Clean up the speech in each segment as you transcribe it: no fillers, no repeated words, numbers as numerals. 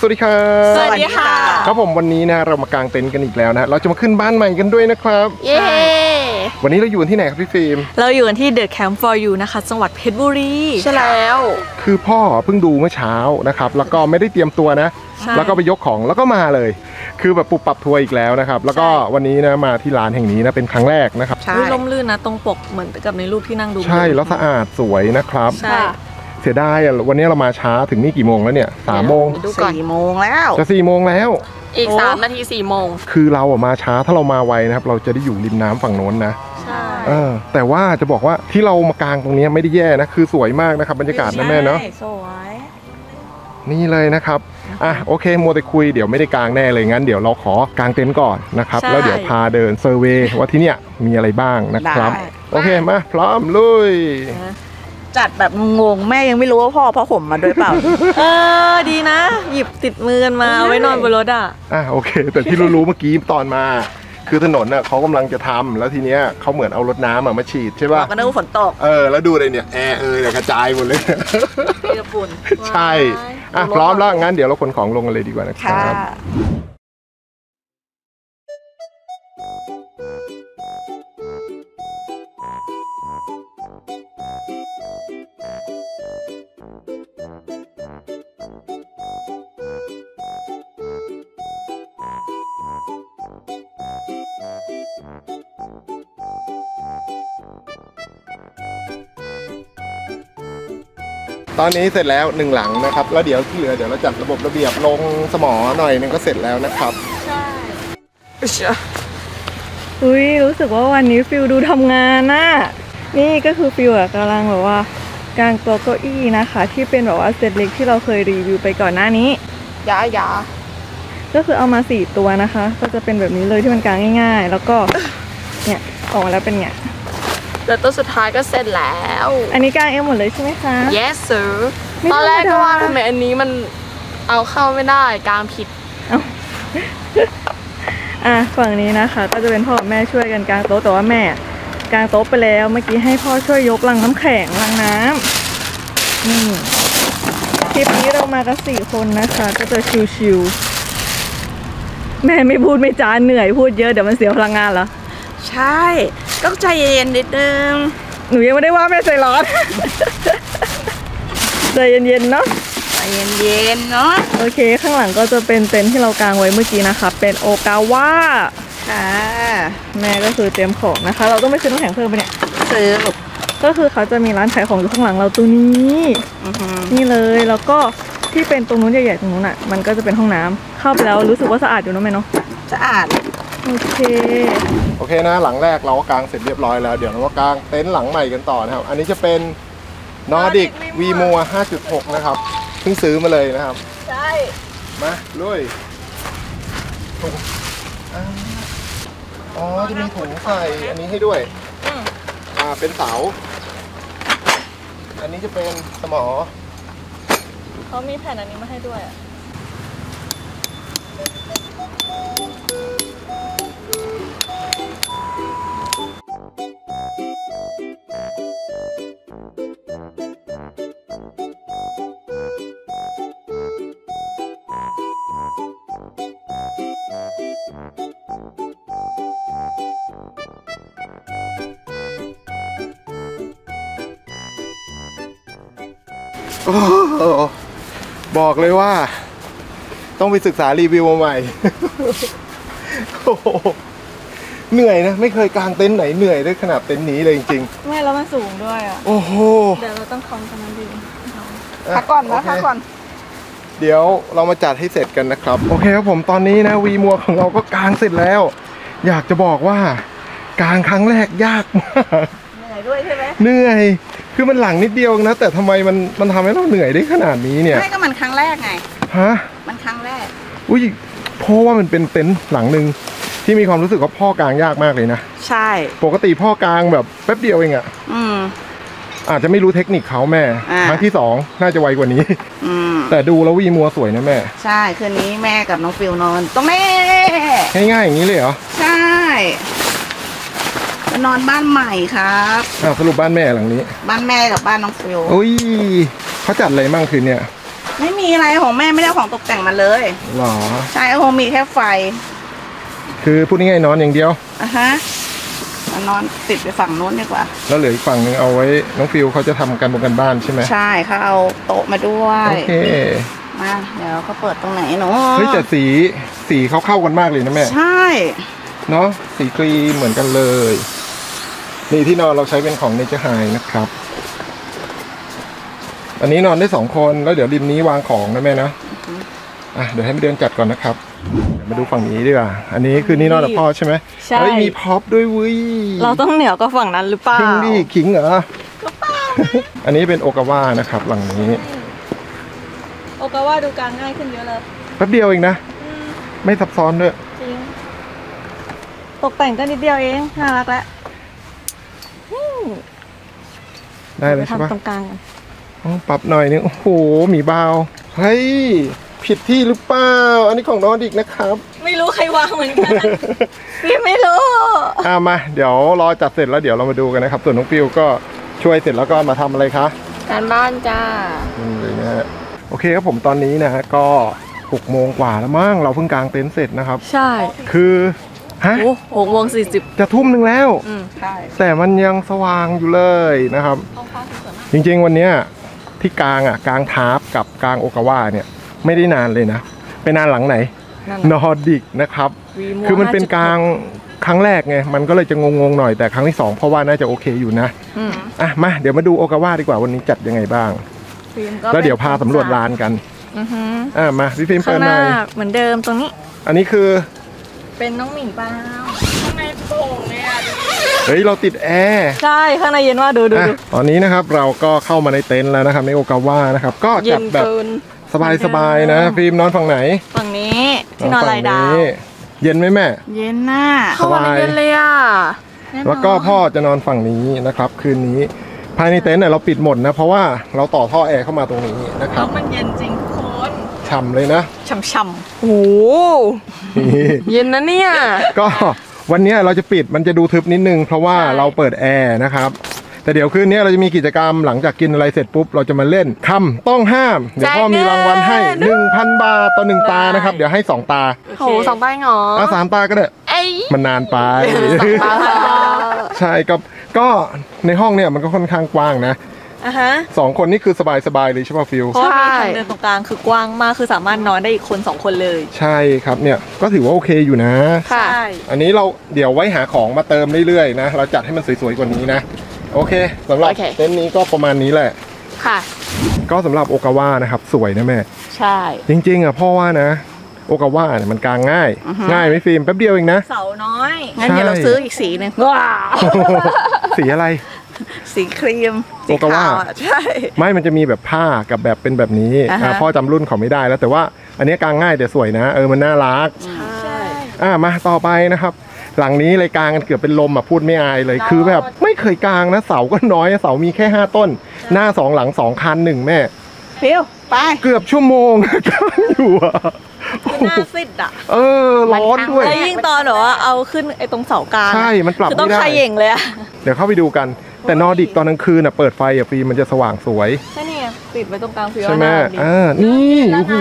วัสดีครับสวัสดีค่ะครับผมวันนี้นะเรามากางเต็นท์กันอีกแล้วนะเราจะมาขึ้นบ้านใหม่กันด้วยนะครับเย้วันนี้เราอยู่ที่ไหนครับพี่ฟิล์มเราอยู่กันที่ The Camp for You นะคะจังหวัดเพชรบุรีใช่แล้วคือพ่อเพิ่งดูเมื่อเช้านะครับแล้วก็ไม่ได้เตรียมตัวนะแล้วก็ไปยกของแล้วก็มาเลยคือแบบปุบปับทัวร์อีกแล้วนะครับแล้วก็วันนี้นะมาที่ร้านแห่งนี้นะเป็นครั้งแรกนะครับร่มรื่นนะตรงปกเหมือนกับในรูปที่นั่งดูใช่แล้วสะอาดสวยนะครับใช่เสียดายวันนี้เรามาช้าถึงนี่กี่โมงแล้วเนี่ย3 โมง 4 โมงแล้วจะ4 โมงแล้วอีก3 นาที4 โมงคือเรามาช้าถ้าเรามาไวนะครับเราจะได้อยู่ริมน้ำฝั่งโน้นนะใช่แต่ว่าจะบอกว่าที่เรามากางตรงนี้ไม่ได้แย่นะคือสวยมากนะครับบรรยากาศนะแม่เนาะสวยนี่เลยนะครับโอเคมัวแต่คุยเดี๋ยวไม่ได้กางแน่เลยงั้นเดี๋ยวเราขอกางเต็นท์ก่อนนะครับแล้วเดี๋ยวพาเดินเซอร์เวย์ว่าที่เนี่ยมีอะไรบ้างนะครับโอเคมาพร้อมลุยจัดแบบงงแม่ยังไม่รู้ว่าพ่อผมมาด้วยเปล่าดีนะหยิบติดมือกันมาไว้นอนบนรถโอเคแต่ที่รู้เมื่อกี้ตอนมาคือถนนเขากำลังจะทำแล้วทีเนี้ยเขาเหมือนเอารถน้ำมาฉีดใช่ป่ะก็นึกว่าฝนตกแล้วดูเลยเนี่ยแอร์เนี่ยกระจายหมดเลยเรือฝุ่นใช่พร้อมแล้วงั้นเดี๋ยวเราขนของลงกันเลยดีกว่านะครับตอนนี้เสร็จแล้ว1 หลังนะครับแล้วเดี๋ยวที่เหลือเดี๋ยวเราจัดระบบระเบียบลงสมอหน่อยนึงก็เสร็จแล้วนะครับใช่รู้สึกว่าวันนี้ฟิลดูทำงานน่ะนี่ก็คือฟิลกำลังแบบว่ากางตัวเก้าอี้นะคะที่เป็นแบบว่าเซตเล็กที่เราเคยรีวิวไปก่อนหน้านี้ยาก็คือเอามา4 ตัวนะคะก็จะเป็นแบบนี้เลยที่มันกางง่ายๆแล้วก็เนี่ยออกมาแล้วเป็นไงแล้วตัวสุดท้ายก็เสร็จแล้วอันนี้กางเองหมดเลยใช่ไหมคะ Yes sir ตอนแรกก็ว่าทำไมอันนี้มันเอาเข้าไม่ได้กางผิดฝั่งนี้นะคะก็จะเป็นพ่อกับแม่ช่วยกันกางโต๊ะแต่ว่าแม่กางโต๊ะไปแล้วเมื่อกี้ให้พ่อช่วยยกลังน้ำแข็งลังน้ำคลิปนี้เรามากัน4 คนนะคะก็จะชิวๆแม่ไม่พูดไม่จาเหนื่อยพูดเยอะเดี๋ยวมันเสียพลังงานเหรอใช่ก็ใจเย็นนิดนึงหนูยังไม่ได้ว่าแม่ใจร้อนใจเย็นๆเนาะใจเย็นๆเนาะโอเคข้างหลังก็จะเป็นเต็นท์ที่เรากางไว้เมื่อกี้นะคะเป็นโอกาวะแม่ก็คือเตรียมของนะคะเราต้องไปซื้อน้ำแข็งเพิ่มไปเนี่ยซื้อก็คือเขาจะมีร้านขายของอยู่ข้างหลังเราตัวนี้นี่เลยแล้วก็ที่เป็นตรงนู้นใหญ่ๆตรงนู้นมันก็จะเป็นห้องน้ำเข้าไปแล้วรู้สึกว่าสะอาดอยู่นะแม่เนาะสะอาดโอเคนะหลังแรกเราก็กางเสร็จเรียบร้อยแล้วเดี๋ยวเราก็กางเต็นท์หลังใหม่กันต่อนะครับอันนี้จะเป็น Nordic VMOA 5.6 นะครับเพิ่งซื้อมาเลยนะครับใช่มาลุยจะมีถุงใส่อันนี้ให้ด้วยเป็นเสาอันนี้จะเป็นสมอเขามีแผ่นอันนี้มาให้ด้วยบอกเลยว่าต้องไปศึกษารีวิวมาใหม่เหนื่อยนะไม่เคยกางเต็นท์ไหนเหนื่อยได้ขนาดเต็นท์นี้เลยจริงๆไม่แล้วมันสูงด้วยโอ้โหเดี๋ยวเราต้องคอมกันนั้นดีพักก่อนนะพักก่อนเดี๋ยวเรามาจัดให้เสร็จกันนะครับโอเคครับผมตอนนี้นะวีมัวของเราก็กางเสร็จแล้วอยากจะบอกว่ากางครั้งแรกยากมากเหนื่อยด้วยใช่ไหมเหนื่อยคือมันหลังนิดเดียวนะแต่ทำไมมันทำให้เราเหนื่อยได้ขนาดนี้เนี่ยไม่ก็มันครั้งแรกไงมันครั้งแรกเพราะว่ามันเป็นเต็นท์หลังหนึ่งที่มีความรู้สึกว่าพ่อกางยากมากเลยนะใช่ปกติพ่อกางแบบแป๊บเดียวเองอาจจะไม่รู้เทคนิคเขาแม่ครั้งที่2น่าจะไวกว่านี้แต่ดูแล้ววีมัวสวยนะแม่ใช่คืนนี้แม่กับน้องฟิวนอนตรงนี้ง่ายๆอย่างนี้เลยเหรอใช่นอนบ้านใหม่ครับสรุปบ้านแม่หลังนี้บ้านแม่กับบ้านน้องฟิวเขาจัดอะไรมั่งคืนเนี่ยไม่มีอะไรของแม่ไม่ได้เอาของตกแต่งมาเลยหรอใช่คงมีแค่ไฟคือพูดง่ายๆนอนอย่างเดียวอ่ะฮะมานอนติดไปฝั่งโน้นดีกว่าแล้วเหลืออีกฝั่งหนึงเอาไว้น้องฟิวเขาจะทำกันบ้านใช่ไหมใช่เขาเอาโต๊ะมาด้วยโอเคมาเดี๋ยวเขาเปิดตรงไหนเนาะเฮ้ยแต่สีเขาเข้ากันมากเลยนะแม่ใช่เนาะสีครีมเหมือนกันเลยนี่ที่นอนเราใช้เป็นของ Nature High นะครับอันนี้นอนได้2 คนแล้วเดี๋ยวริมนี้วางของนะแม่นะเดี๋ยวให้ไปเดินจัดก่อนนะครับเดี๋ยวมาดูฝั่งนี้ดีกว่าอันนี้คือนี่นอนกับพ่อใช่ไหมใช่เฮ้ยมีพ็อปด้วยวุ้ยเราต้องเหนือกว่าฝั่งนั้นหรือเปล่าขิงดิขิงเหรออันนี้เป็นโอกาวานะครับหลังนี้โอกาว่าดูการง่ายขึ้นเยอะเลยแป๊บเดียวเองนะไม่ซับซ้อนด้วยจริงตกแต่งก็นิดเดียวเองน่ารักแล้วได้เลยใช่ปะทำตรงกลางกันปรับหน่อยนึงโอ้โหหมีบาวเฮ้ยผิดที่หรือเปล่าอันนี้ของนอร์ดิกนะครับไม่รู้ใครวางเหมือนกัน พี่ไม่รู้มาเดี๋ยวรอจัดเสร็จแล้วเดี๋ยวเรามาดูกันนะครับส่วนน้องฟิวก็ช่วยเสร็จแล้วก็มาทำอะไรคะการบ้านจ้านี่เลยนะฮะโอเคครับผมตอนนี้นะฮะก็6 โมงกว่าแล้วมั้งเราเพิ่งกางเต็นท์เสร็จนะครับใช่คือฮะโอ้6:40 จะทุ่มหนึ่งแล้วใช่แต่มันยังสว่างอยู่เลยนะครับ จริงๆวันเนี้ยที่กางกางทาร์ปกับกางโอกาวาเนี่ยไม่ได้นานเลยนะไปนานหลังไหนนอร์ดิกนะครับคือมันเป็นกางครั้งแรกไงมันก็เลยจะงงๆหน่อยแต่ครั้งที่2เพราะว่าน่าจะโอเคอยู่นะมาเดี๋ยวมาดูโอกาวาดีกว่าวันนี้จัดยังไงบ้างแล้วเดี๋ยวพาสำรวจร้านกันมาพี่ฟิล์มข้าเปิงดหหน่น้าอยเหมือนเดิมตรงนี้อันนี้คือเป็นน้องหมิ่งเปล่าทำไมโป่งเลยอ่ะเฮ้ยเราติดแอร์ใช่ข้างในเย็นว่าดูตอนนี้นะครับเราก็เข้ามาในเต็นท์แล้วนะครับในโอกาวานะครับก็เย็จัดนแบบเกินสบายๆนะฟิล์มนอนฝั่งไหนฝั่งนี้ที่นอนลายดาวฝั่งเย็นไหมแม่เย็นน่ะสบายเย็นเลยอ่ะแล้วก็พ่อจะนอนฝั่งนี้นะครับคืนนี้ภายในเต็นท์เนี่ยเราปิดหมดนะเพราะว่าเราต่อท่อแอร์เข้ามาตรงนี้นะครับมันเย็นจริงทุกคนฉ่ำเลยนะช่ำๆโอ้นี่เย็นนะเนี่ยก็วันนี้เราจะปิดมันจะดูทึบนิดนึงเพราะว่าเราเปิดแอร์นะครับแต่เดี๋ยวคืนนี้เราจะมีกิจกรรมหลังจากกินอะไรเสร็จปุ๊บเราจะมาเล่นคำต้องห้ามเดี๋ยวพ่อมีรางวัลให้ 1,000 บาทต่อ1 ตานะครับเดี๋ยวให้2 ตาโห2 ใบเหรอ 3 ตาก็ได้เอ้ยมันนานไป 2 ใบใช่ครับก็ในห้องเนี่ยมันก็ค่อนข้างกว้างนะ2 คนนี่คือสบายๆเลยใช่ป่ะฟิลเพราะว่ามีทางเดินตรงกลางคือกว้างมากคือสามารถนอนได้อีกคน2 คนเลยใช่ครับเนี่ยก็ถือว่าโอเคอยู่นะค่ะอันนี้เราเดี๋ยวไว้หาของมาเติมเรื่อยๆนะเราจัดให้มันสวยๆกว่านี้นะโอเคสำหรับโอเคเต็นท์นี้ก็ประมาณนี้แหละค่ะก็สำหรับโอกาวานะครับสวยนะแม่ใช่จริงๆพ่อว่านะโอกาวาเนี่ยมันกางง่ายง่ายไหมฟิล์มแป๊บเดียวเองนะเสาน้อยงั้นเดี๋ยวเราซื้ออีกสีหนึ่งว้าวสีอะไรสีครีมโอกาวาใช่ไม่มันจะมีแบบผ้ากับแบบเป็นแบบนี้พ่อจำรุ่นเขาไม่ได้แล้วแต่ว่าอันนี้กางง่ายแต่สวยนะมันน่ารักใช่มาต่อไปนะครับ หลังนี้เลยกางกันเกือบเป็นลมพูดไม่อายเลยคือแบบไม่เคยกางนะเสาก็น้อยเสามีแค่5 ต้น หน้า2หลัง2คัน1แม่ฟิวไปเกือบชั่วโมง กางอยู่โอ้โหหน้าซิดอ่ะร้อนด้วยแล้วยิ่งตอนแบบว่าเอาขึ้นไอ้ตรงเสากลางใช่มันปรับคือต้องไม่ได้ขย่งเลยอะเดี๋ยวเข้าไปดูกันแต่นอร์ดิกตอนกลางคืนเปิดไฟฟิล์มมันจะสว่างสวยใช่นี่ไงติดไว้ตรงกลางฟิวใช่ไหมน้าดินี่โอ้โห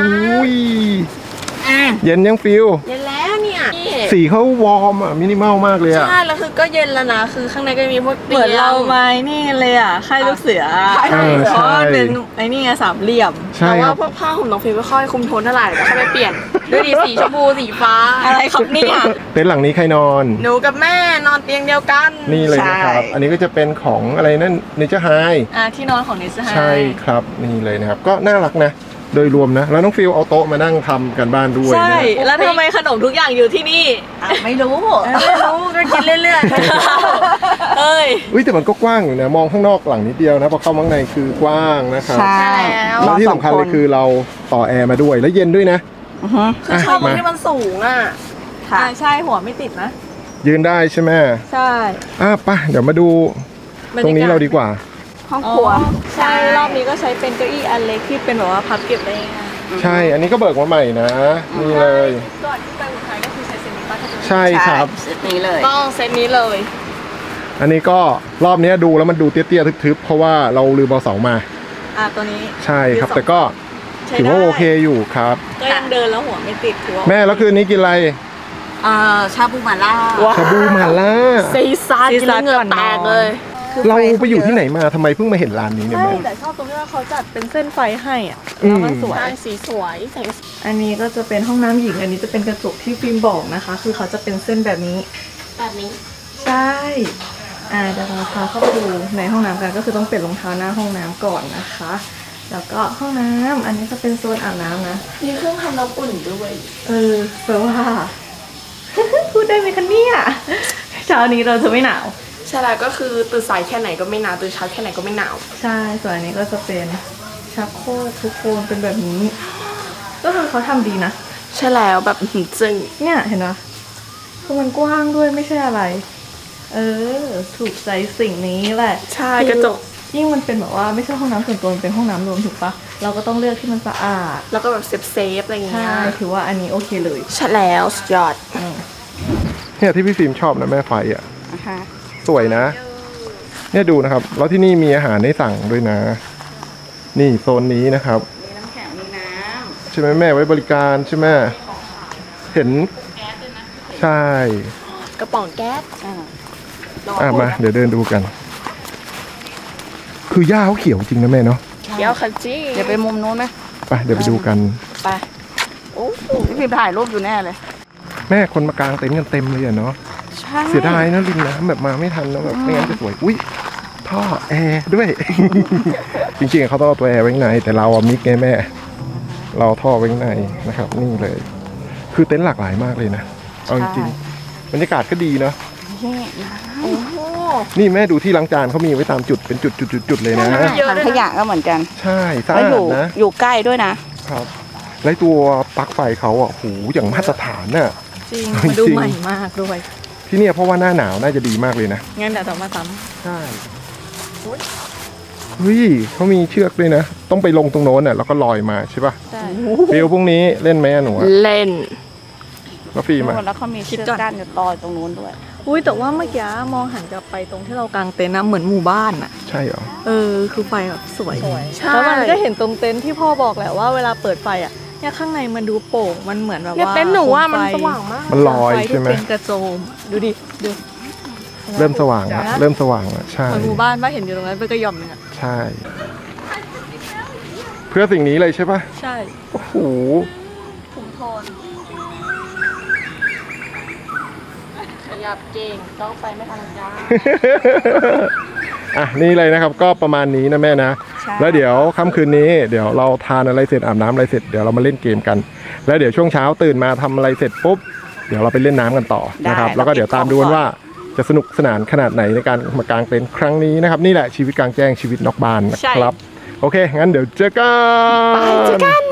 เย็นยังฟิลเย็นแล้วเนี่ยสีเขาวอร์มมินิมอลมากเลยอะใช่แล้วคือก็เย็นแล้วนะคือข้างในก็มีพวกเหมือนเราไม้นี่เลยอ่ะค่ายลูกเสือใช่เพราะมันเป็นไอ้นี่ไงสามเหลี่ยมใช่แต่คว่ารับพวกผ้าห่มน้องฟิล์มไม่ค่อยคุมโทนเท่าไหร่แต่เขาไปเปลี่ยนด้วยดีสีชมพูสีฟ้าอะไรครับเนี่ยเต็นท์หลังนี้ใครนอนหนูกับแม่นอนเตียงเดียวกันนี่เลยนะครับ อันนี้ก็จะเป็นของอะไรนั่นเนเจอร์ไฮที่นอนของนิสไฮใช่ครับนี่เลยนะครับ ก็น่ารักนะ โดยรวมนะ แล้วน้องฟิลเอาโต๊ะมานั่งทำกันบ้านด้วยใช่นะแล้วทำไมขนมทุกอย่างอยู่ที่นี่ไม่รู้ไม่รู้ก็กินเรื่อยเอ้ยอุ้ยแต่มันก็กว้างอยู่นะ มองข้างนอกหลังนิดเดียวนะพอเข้ามาข้างในคือกว้างนะครับใช่แล้วที่สำคัญเลยคือเราต่อแอร์มาด้วยแล้วเย็นด้วยนะๆคือชอบตรงที่มันสูงอ่ะใช่หัวไม่ติดนะยืนได้ใช่ไหมใช่ไปเดี๋ยวมาดูตรงนี้เราดีกว่าห้องครัวใช่รอบนี้ก็ใช้เป็นเก้าอี้อันเล็กที่เป็นแบบว่าพับเก็บได้ง่ายใช่ อันนี้ก็เบิกมาใหม่นะ นี่เลยก่อนที่ไปอุทัยก็คือใช้เซมิป้าถ้าจะใช่ครับเซตนี้เลยต้องเซตนี้เลยอันนี้ก็รอบนี้ดูแล้วมันดูเตี้ยๆทึบๆเพราะว่าเราลืมเอาเสามาตัวนี้ใช่ครับแต่ก็ถือว่าโอเคอยู่ครับก็ยังเดินแล้วหัวไม่ติดถือว่าแม่แล้วคืนนี้กินอะไรชาบูหม่าล่าชาบูหม่าล่าซีซ่ากินแล้วเหงื่อแตกเลยเราไปอยู่ที่ไหนมาทำไมเพิ่งมาเห็นร้านนี้เนี่ยใช่แม่แต่ชอบตรงที่ว่าเขาจัดเป็นเส้นไฟให้อ่ะแล้วมันสวยใช่สีสวยแสงอันนี้ก็จะเป็นห้องน้ำหญิง อันนี้จะเป็นกระจกที่ฟิล์มบอกนะคะ คือเขาจะเป็นเส้นแบบนี้แบบนี้ใช่เดี๋ยวเราพาเข้าไปดูในห้องน้ำกัน ก็คือต้องเปลี่ยนรองเท้าหน้าห้องน้ำก่อนนะคะ แล้วก็ห้องน้ำอันนี้จะเป็นโซนอาบน้ำนะมีเครื่องทำน้ำอุ่นด้วยแปลว่า พูดได้ไหมคะเนี่ยเช้านี้เราจะไม่หนาวใช่แล้วก็คือตื่นสายแค่ไหนก็ไม่หนาวตื่นเช้าแค่ไหนก็ไม่หนาวใช่ ส่วนอันนี้ก็จะเป็นชักโครกทุกคนเป็นแบบนี้ ก็คือเขาทำดีนะใช่แล้วแบบจึงเนี่ยเห็นไหมคือมันกว้างด้วยไม่ใช่อะไร ถูกใจสิ่งนี้แหละใช่กระจกยิ่งมันเป็นแบบว่าไม่ใช่ห้องน้ำส่วนตัวมันเป็นห้องน้ำรวมถูกปะเราก็ต้องเลือกที่มันสะอาดแล้วก็แบบเซฟอะไรอย่างเงี้ใช่ยถือว่าอันนี้โอเคเลยใช่แล้วสุดยอดเนี่ยที่พี่ฟิล์มชอบนะแม่ไฟอ่ะสวยนะ เนี่ยดูนะครับ แล้วที่นี่มีอาหารให้สั่งด้วยนะ นี่โซนนี้นะครับมีน้ำแข็งมีน้ใช่ไหมแม่ไว้บริการใช่ไหมเห็นใช่กระป๋องแก๊สมาเดี๋ยวเดินดูกัน คือหญ้าเขาเขียวจริงนะแม่เนาะเดี๋ยวคันจี้ำเดี๋ยวไปมุมนู้นไหมไปเดี๋ยวไปดูกันไปโอ้พี่พิมพ์ถ่ายรูปอยู่แน่เลยแม่คนมากางเต็นท์กันเต็มเลยอะเนาะใช่เสียดายนะริมน้ำแบบมาไม่ทันนะแบบไม่งั้นจะสวย อุ้ยท่อแอร์ด้วย จริงๆเขาต้องเอาตัวแอร์ไว้ข้างในแต่เราอะมิกไงแม่ เราท่อไว้ข้างในนะครับ นี่เลย คือเต็นท์หลากหลายมากเลยนะเอาจริงๆบรรยากาศก็ดีเนาะโอ้โหนี่แม่ดูที่ล้างจานเขามีไว้ตามจุดเป็นจุดๆเลยนะถังขยะก็เหมือนกันใช่สะแล้วอาอยู่ดนะอยู่ใกล้ด้วยนะครับและตัวปลั๊กไฟเขาอ่ะโหอย่างมาตรฐานน่ะจริงจริงมาดูใหม่มากด้วยที่เนี่ยเพราะว่าหน้าหนาวน่าจะดีมากเลยนะงั้นเดี๋ยวเรามาซ้ใช่เฮ้ยเขามีเชือกด้วยนะ ต้องไปลงตรงโน้นน่ะแล้วก็ลอยมาใช่ป่ะำใช่ฟิลพรุ่งนี้เล่นไหมอะหนูอะเล่นแล้วฟิล์มอะแล้วเขามีเชือกกั้นอยู่ต่อตรงนู้นด้วยอุ้ยแต่ว่าเมื่อกี้มองหันกลับไปตรงที่เรากางเต็นท์นะเหมือนหมู่บ้านอะใช่เหรอคือไฟแบบสวยใช่แล้วมันก็เห็นตรงเต็นท์ที่พ่อบอกแหละว่าเวลาเปิดไฟอะเนี่ยข้างในมันดูโป่งมันเหมือนแบบเนี่ยว่าเต้นหนูว่ามันไฟสว่างมากมันลอยไฟที่ใช่ไหมเป็นกระโจมดูดิดูเริ่มสว่างละเริ่มสว่างละใช่เหมือนหมู่บ้านป้าเห็นอยู่ตรงนั้นเป็นกระหย่อมหนึงอะใช่ เพื่อสิ่งนี้เลยใช่ป่ะใช่โอ้โหถุงโทนขยับเก่งต้องไปไม่ทันจ้าอ่ะนี่เลยนะครับก็ประมาณนี้นะแม่นะใช่แล้วเดี๋ยวค่ำคืนนี้เดี๋ยวเราทานอะไรเสร็จอาบน้ำอะไรเสร็จเดี๋ยวเรามาเล่นเกมกัน แล้วเดี๋ยวช่วงเช้าตื่นมาทำอะไรเสร็จปุ๊บเดี๋ยวเราไปเล่นน้ำกันต่อนะครับแล้วก็เดี๋ยวตามดูกันว่าจะสนุกสนานขนาดไหนในการมากางเต็นท์ครั้งนี้นะครับนี่แหละชีวิตกลางแจ้งชีวิตนอกบ้านนะครับ โอเคงั้นเดี๋ยวเจอกันเจอกัน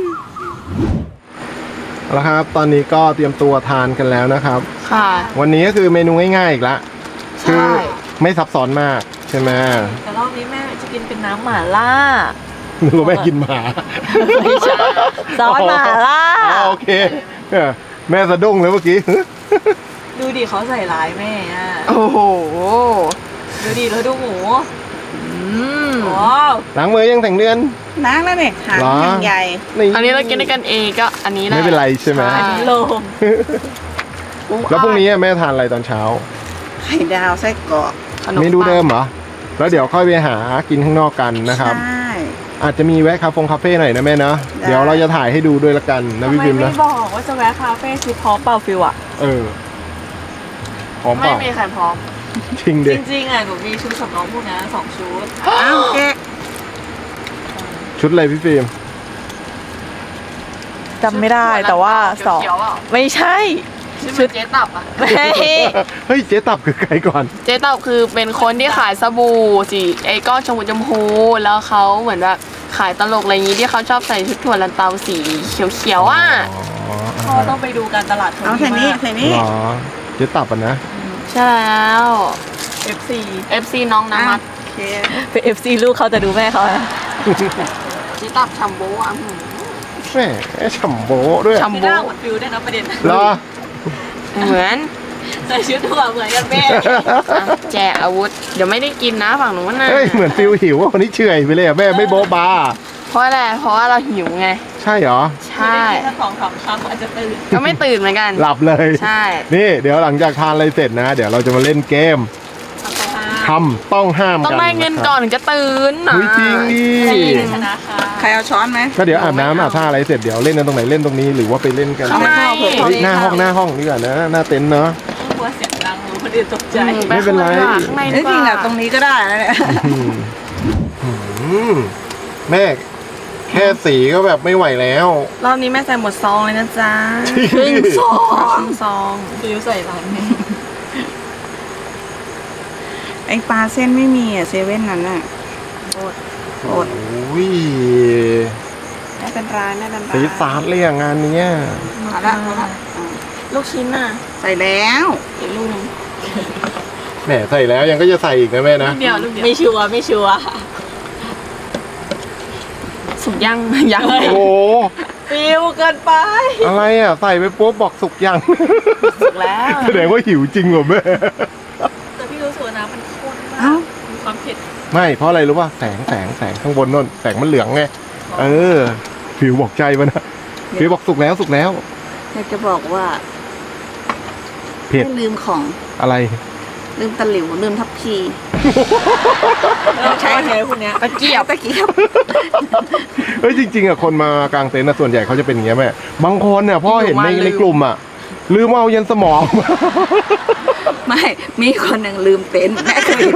เอาละครับตอนนี้ก็เตรียมตัวทานกันแล้วนะครับค่ะวันนี้ก็คือเมนูง่ายๆอีกละคือไม่ซับซ้อนมากใช่ไหมแต่รอบนี้แม่จะกินเป็นน้ำหม่าล่านึกว่าแม่กินหมาซอสหม่าล่าโอเคแม่สะดุ้งเลยเมื่อกี้ดูดิเขาใส่ร้ายแม่อะโอ้โหดูดิแล้วดูหมูว้าวล้างมือยังแต่งเดือนน้ำแล้วเนี่ยหางเหรอแห่งใหญ่อันนี้เรากินด้วยกันเองก็อันนี้แหละไม่เป็นไรใช่ไหมใช่อันนี้โลมแล้วพรุ่งนี้แม่ทานอะไรตอนเช้าไข่ดาวไส้กรอกขนมเมนูปังเดิมเหรอ แล้วเดี๋ยวค่อยไปหากินข้างนอกกันนะครับใช่อาจจะมีแวะคาเฟ่หน่อยนะแม่เนาะได้เดี๋ยวเราจะถ่ายให้ดูด้วยละกันนะทำพี่ไมพิมพ์ไม่นะบอกว่าจะแวะคาเฟ่ชุดพร้อมเปล่าฟิวอะพร้อมเปไม่ล่ามีใครพร้อมจริงจดิริงๆอะหนูมีชุดสำรองพวกนี้2 ชุดอ้าวแกะชุดอะไรพี่ฟิล์มจำไม่ได้แต่ว่าสองเขียวๆอ่ะไม่ใช่ชุดเจ๊ตับอ่ะไม่เฮ้ยเจ๊ตับคือใครก่อนเจ๊ตับคือเป็นคนที่ขายสบู่สีไอ้ก้อนชมพูแล้วเขาเหมือนแบบขายตลกอะไรอย่างนี้ที่เขาชอบใส่ชุดถั่วลันเตาสีเขียวๆอ่ะอ๋อพ่อต้องไปดูการตลาดเอาแค่นี้แค่นี้เหรอเจ๊ตับอ่ะนะใช่แล้ว FC FC น้องน้ำมัดโอเคเป็น FC ลูกเขาจะดูแม่เขานะเจ๊ตับชัมโบ้อ่ะแม่ฉ่ำโบะด้วยชัมไม่โบ้น่าเหมือนฟิวได้นะประเด็นเหรอเหมือนใส่ชุดถั่วเหมือนกันแม่อ่ะแจกอาวุธ เดี๋ยวไม่ได้กินนะฝั่งนู้นนะเฮ้ยเหมือนฟิลหิวว่าคนนี้เฉื่อยไปเลยอะแม่ไม่โบ๊ะบาเพราะอะไรเพราะว่าเราหิวไงใช่เหรอใช่ถ้าของคำอาจจะตื่นก็ไม่ตื่นเหมือนกันหลับเลยใช่นี่เดี๋ยวหลังจากทานอะไรเสร็จนะ เดี๋ยวเราจะมาเล่นเกมคำต้องห้ามต้องกันได้เงินก่อนถึงจะตื่นอุ๊ยจริงดิชนะค่ะใครเอาช้อนไหมก็เดี๋ยวอาบน้ำอาบท่าอะไรเสร็จเดี๋ยวเล่นกันตรงไหนเล่นตรงนี้หรือว่าไปเล่นกันข้างในเฮ้ยหน้าห้องดีกว่านะหน้าเต็นท์เนาะกลัวเสียงดังหรือคนอื่นตกใจไม่เป็นไรข้างในดีจกริงๆว่าอะตรงนี้ก็ได้นะเนี่ยแม่แค่สีก็แบบไม่ไหวแล้วรอบนี้แม่ใส่หมดซองเลยนะจ๊ะครึ่งซอคงรึ่งซองฟิวใส่ร้านนี้ไอปลาเส้นไม่มีอ่ะเซเว่นนั้นอ่ะอดโอ้ยไม่เป็นไรไม่เป็นไรสีสาดเลยอะงานเนี้ยมาละมาละลูกชิ้นน่ะใส่แล้วอีกลูกหนึงแหมใส่แล้วยังก็จะใส่อีกนะแม่นะลูกเดียวลูกเดียวไม่ชัวร์ไม่ชัวร์สุกยังยังโอ้โหฟิวเกินไปอะไรอ่ะใส่ไปปุ๊บบอกสุกยังสุกแล้วแสดงว่าหิวจริงว่ะแม่แต่พี่รู้สึกนะมันข้นมากเอ้ามีความเผ็ดไม่เพราะอะไรรู้ป่ะแสงข้างบนนั่นแสงมันเหลืองไงฟิวบอกใจมันนะฟิวบอกสุกแล้วอยากจะบอกว่าเผ็ดไม่ลืมของอะไรลืมตะหลิวลืมทับพีใช้ไงคุณเนี้ยตะเกียบตะเกียบเฮ้ยจริงๆอ่ะคนมากางเต็นท์นะส่วนใหญ่เขาจะเป็นอย่างเงี้ยแม่บางคนเนี่ยพ่อเห็นในกลุ่มอ่ะลืมเอายันสมองไม่มีคนหนึ่งลืมเต็นท์แม่เคยเห็น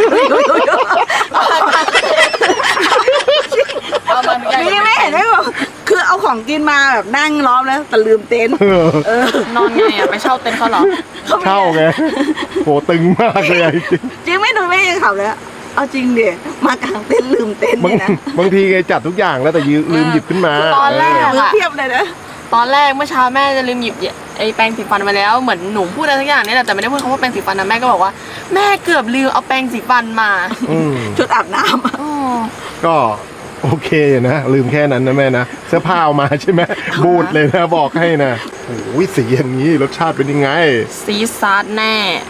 มีไม่เห็นไหมบอกคือเอาของกินมาแบบนั่งล้อมแล้วแต่ลืมเต็นท์เออนอนไงอ่ะไปเช่าเต็นท์เขาเหรอเช่าไงโหตึงมากเลยอะจริงจริงไม่ดูไม่ยังขับเลยเอาจริงดิมากางเต็นท์ลืมเต็นท์บางเนี่ยนะบางทีไงจัดทุกอย่างแล้วแต่ลืมหยิบขึ้นมาตอนแรกมือเทียบเลยนะตอนแรกเมื่อเช้าแม่จะลืมหยิบไอ้แปรงสีฟันมาแล้วเหมือนหนูพูดอะไรสักอย่างนี่แหละแต่ไม่ได้พูดคำว่าแปรงสีฟันนะแม่ก็บอกว่าแม่เกือบลืมเอาแปรงสีฟันมาอืมชุดอาบน้ำอ๋อก็โอเคนะลืมแค่นั้นนะแม่นะเสื้อผ้าเอามาใช่ไหมบูดเลยนะบอกให้นะโอ้ยสีอย่างนี้รสชาติเป็นยังไงซีซาร์ดแน่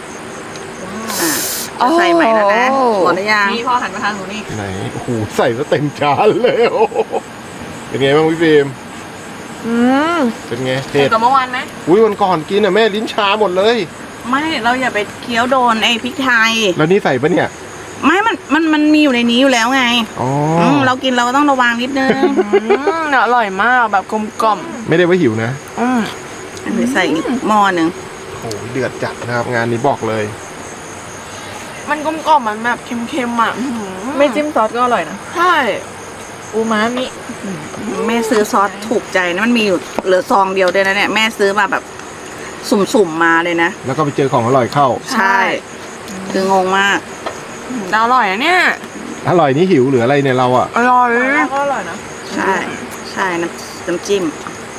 จะใส่ใหม่แล้วนะหมดหรือยังนี่พ่อหันมาทางหนูนี่ไหนโอ้โหใส่แล้วเต็มจานเลยโอ้โหเป็นไงบ้างพี่ฟิล์ม เป็นไงเผ็ดกับเมื่อวานไหมอุ้ยวันก่อนกินอ่ะแม่ลิ้นชาหมดเลยไม่เราอย่าไปเคี้ยวโดนไอ้พริกไทยแล้วนี่ใส่ปะเนี่ยไม่มันมีอยู่ในนี้อยู่แล้วไงอ๋อเรากินเราก็ต้องระวังนิดนึงอร่อยมากแบบกลมกล่อมไม่ได้ว่าหิวนะอันนี้ใส่อีกหม้อหนึ่งโอ้โหเดือดจัดนะครับงานนี้บอกเลยมันกลมกล่อมมันแบบเค็มๆอ่ะไม่จิ้มซอสก็อร่อยนะใช่อูมามิแม่ซื้อซอสถูกใจนะมันมีอยู่เหลือซองเดียวด้วยนะเนี่ยแม่ซื้อมาแบบสุ่มๆมาเลยนะแล้วก็ไปเจอของอร่อยเข้าใช่ คืองงมากอร่อยอะเนี่ยอร่อยนี่หิวหรืออะไรเนี่ยเราอ่ะอร่อยก็อร่อยนะใช่น้ำจิ้ม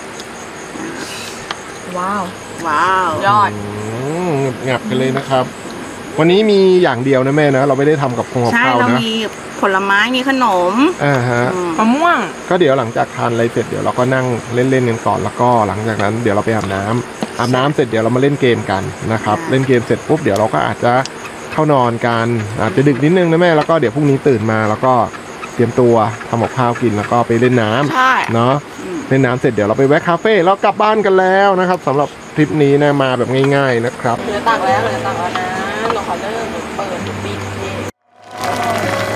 ว้าวว้าวยอดงับกันเลยนะครับ วันนี้มีอย่างเดียวนะแม่นะเราไม่ได้ทำกับข้าวใช่ข้าวเรานะมีผลไม้มีขนมฮะอืมมะม่วงก็เดี๋ยวหลังจากทานอะไรเสร็จเดี๋ยวเราก็นั่งเล่นๆกันก่อนแล้วก็หลังจากนั้นเดี๋ยวเราไปอาบน้ำเสร็จเดี๋ยวเรามาเล่นเกมกันนะครับเล่นเกมเสร็จปุ๊บเดี๋ยวเราก็อาจจะเข้านอนกันอาจจะดึกนิดนึงนะแม่แล้วก็เดี๋ยวพรุ่งนี้ตื่นมาแล้วก็เตรียมตัวทำกับข้าวกินแล้วก็ไปเล่นน้ำใช่เนาะเล่นน้ำเสร็จเดี๋ยวเราไปแวะคาเฟ่แล้วกลับบ้านกันแล้วนะครับสำหรับทริปนี้นะมาแบบง่ายๆนะครับเหลือตักแล้วนะเราขอเริ่มเปิดปิดเอง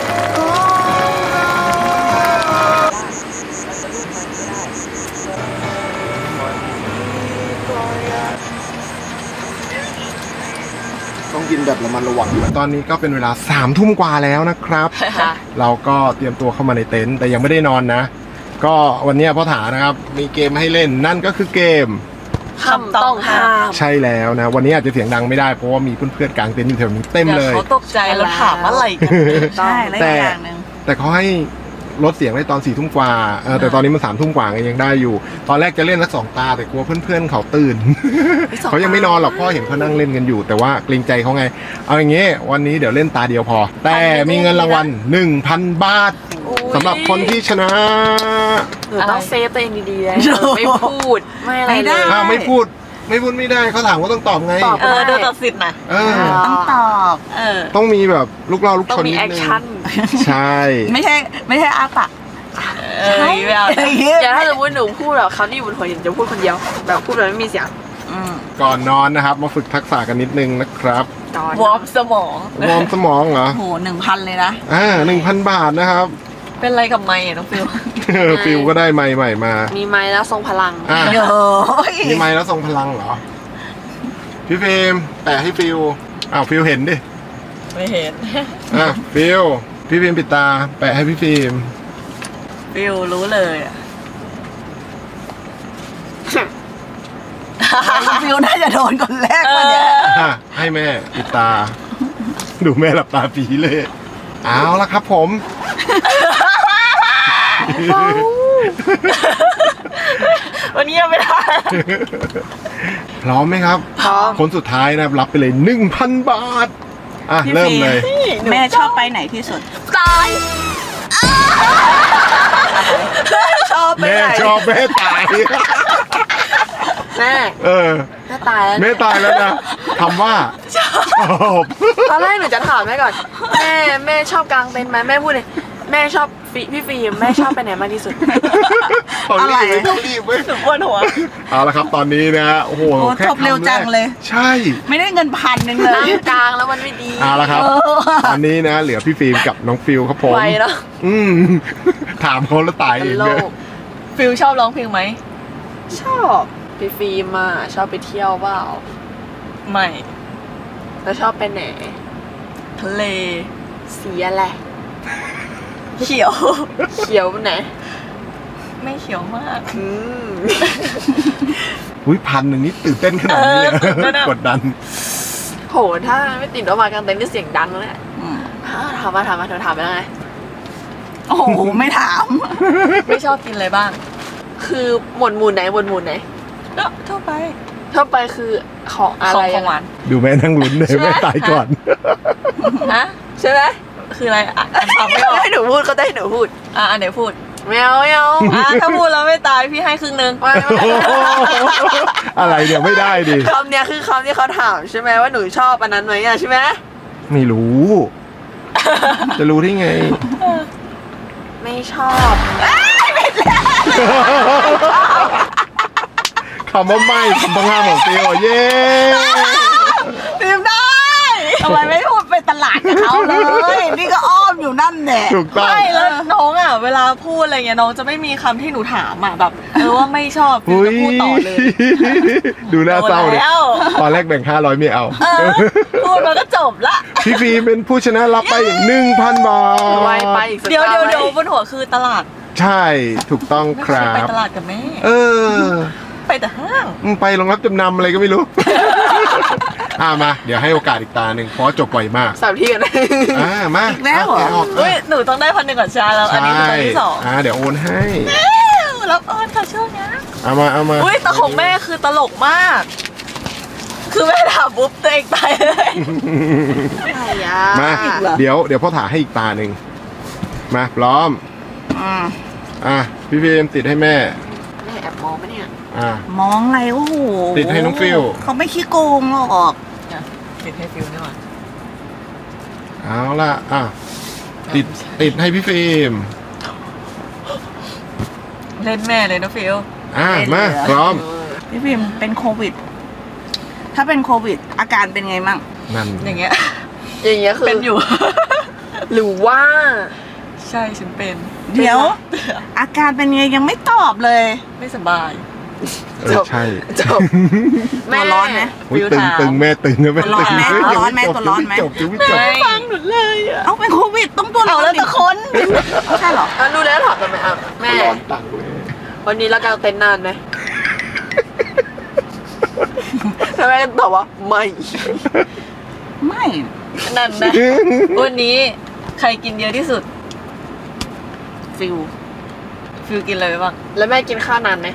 ต้องกินแบบระมัดระวังตอนนี้ก็เป็นเวลา3 ทุ่มกว่าแล้วนะครับ เราก็เตรียมตัวเข้ามาในเต็นท์แต่ยังไม่ได้นอนนะ ก็วันนี้พ่อถานะครับมีเกมให้เล่นนั่นก็คือเกมคำต้องห้ามใช่แล้วนะวันนี้อาจจะเสียงดังไม่ได้เพราะว่ามีเพื่อนๆกลางเต็นท์อยู่แถวนี้เต็มเลยเขาตกใจแล้วถามอะไรกันใช่แล้วอีกอย่างหนึ่งแต่เขาให้ลดเสียงได้ตอน4 ทุ่มกว่าแต่ตอนนี้มัน3 ทุ่มกว่ายังได้อยู่ ตอนแรกจะเล่นละ2 ตาแต่กลัวเพื่อนๆเขาตื่น เขายังไม่นอนหรอกพ่อเห็นเขานั่งเล่นกันอยู่ แต่ว่าเกรงใจเขาไงเอาอย่างงี้วันนี้เดี๋ยวเล่นตาเดียวพอ แต่มีเงินรางวัล 1,000 บาทสำหรับคนที่ชนะต้องเซฟตัวเองดีๆนะไม่พูดไม่อะไรไม่เลได้ยไม่พูดไม่ได้เขาถามว่าต้องตอบไงตอบดูตัดสิทธิ์นะเออต้องตอบต้องมีแบบลูกเล่าลูกต้อชงนมีนิดแอคนึงชั่นใช่ไม่ใช่อาปากไม่เอาอย่าถ้าสมมติหนูพูดแบบคำที่อยู่บนหัวหนูจะพูดคนเดียวแบบพูดแบบไม่มีเสียงก่อนนอนนะครับ มาฝึกทักษะกันนิดนึงนะครับวอร์มสมองวอร์มสมองเหรอโห1,000เลยนะ 1,000 บาทนะครับเป็นไรกับไม้น้องฟิวฟิลก็ได้ไม้ใหม่มามีไม้แล้วทรงพลังอ่ะเดี๋ยวมีไม้แล้วทรงพลังเหรอ พี่ฟิล์มแปะให้ฟิลฟิลเห็นดิไม่เห็นฟิลพี่ฟิล์มปิดตา แปะให้พี่ฟิล์มฟิวรู้เลยอะฟิวน่าจะโดนคนแรกวันเนี้ยให้แม่ปิดตา ดูแม่หลับตาปีเลย เอาละครับผมวันนี้ยังไม่ได้พร้อมไหมครับพร้อมคนสุดท้ายนะครับรับไปเลย 1,000 บาท เริ่มเลยแม่ชอบไปไหนที่สุดตายชอบไปแม่ไหนชอบแม่ตายแม่ แม่ตายแล้วแม่ตายแล้วนะคำว่าชอบตอนแรกหนูจะถามแม่ก่อน แม่ชอบกางเต็นท์ไหมแม่พูดเลยแม่ชอบพี่ฟิล์มแม่ชอบไปไหนมากที่สุดต้องรีบเว้ยหนูปวดหัวเอาละครับตอนนี้นะโอ้โหโอ้แค่จบเร็วจังเลยใช่ไม่ได้เงิน1,000นึงเลยนั่งกลางแล้วมันไม่ดีเอาละครับตอนนี้นะเหลือพี่ฟิล์มกับน้องฟิลครับผมไวเนาะถามเขาแล้วตายเองโลเลยกฟิลชอบร้องเพลงไหมชอบพี่ฟิล์มอ่ะชอบไปเที่ยวเปล่าไม่แล้วชอบไปไหนทะเลสีอะไรเขียวเขียวไหนไม่เขียวมากอุ้ย1,000นี่ตื่นเต้นขนาดนี้เลยกดดันโหถ้าไม่ติดว่ามากางเต็นท์นี่เสียงดังเลยถามมาเธอถามไปแล้วไงโอ้โหไม่ถามไม่ชอบกินอะไรบ้าง คือหมวดหมู่ไหนก็ทั่วไปคือของอะไรของหวานดูแม่นั่งลุ้นเลยแม่ตายก่อนฮะใช่ไหมคืออะไรถามไม่ออกให้หนูพูดก็ได้หนูพูดอันไหนพูดไม่เอาถ้าพูดแล้วไม่ตายพี่ให้ครึ่งนึงอะไรเนี่ยไม่ได้ดิคำเนี้ยคือคำที่เขาถามใช่ไหมว่าหนูชอบอันนั้นไหมใช่ไหมไม่รู้ จะรู้ได้ไงไม่ชอบคำว่าไม่คำต้องห้ามของฟิลเย้ฟิล์มได้ทำไมไม่พูดไปตลาดกับเขาเลย นี่ก็อ้อมอยู่นั่นแหละถูกต้องไม่แล้วน้องอ่ะเวลาพูดอะไรเงี้ยน้องจะไม่มีคำที่หนูถามอ่ะแบบว่าไม่ชอบฟิลจะพูดต่อเลยดูน่าเศร้าเลยโดนแล้วตอนแรกแบ่ง500ไม่เอาพูดมันก็จบละพี่ฟีเป็นผู้ชนะรับไปอีก 1,000 บาทไวไปอีกสักเดี๋ยวบนหัวคือตลาดใช่ถูกต้องครัไปบตลาดกับแม่ ไปแต่ห้างไปโรงรับจำนำอะไรก็ไม่รู้ มาเดี๋ยวให้โอกาสอีกตาหนึ่งเพราะจบไวมากสามที่กันมาอีกแล้วเหรอแกะออกเฮ้ยหนูต้องได้1,000ก่อนชาแล้วอันนี้คือตอนที่สองเดี๋ยวโอนให้รับออนค่ะช่วงนี้เอามาอุ้ยแต่ของแม่คือตลกมาก คือแม่ถามปุ๊บตัวเองตายเลยมาเดี๋ยวพ่อถ่ายให้อีกตาหนึ่งมาพร้อมพี่ฟิล์มติดให้แม่แม่แอบมองปะเนี่ยมองอะไรโอ้โหติดให้น้องฟิลเขาไม่ขี้โกงหรอกติดให้ฟิวนี่หว่าเอาล่ะติดให้พี่ฟิล์มเล่นแม่เลยนะฟิวมาพร้อมพี่พิมเป็นโควิด ถ้าเป็นโควิด อาการเป็นไงมั่งนั่นอย่างเงี้ยอย่างเงี้ยคือเป็นอยู่หรือว่าใช่ฉันเป็นเดี๋ยว อาการเป็นไงยังไม่ตอบเลยไม่สบายใช่จบตัวร้อนไหมอุ๊ยตึงแม่ตึงนะแม่ตัวร้อนไหมตึงตัวร้อนไหมยังตัวร้อนไหมจบยังไม่จบฟังหนูเลยอ่ะเอาเป็นโควิดต้องตัวร้อนแล้วแต่คนใช่เหรอดูแล้วถามกันไหมแม่ร้อนตังเลยวันนี้เรากางเต็นท์นานไหมแม่ตอบว่าไม่ไม่นั่นนะวันนี้ใครกินเยอะที่สุดฟิลฟิวกินอะไรไปบ้างแล้วแม่กินข้าวนานไหม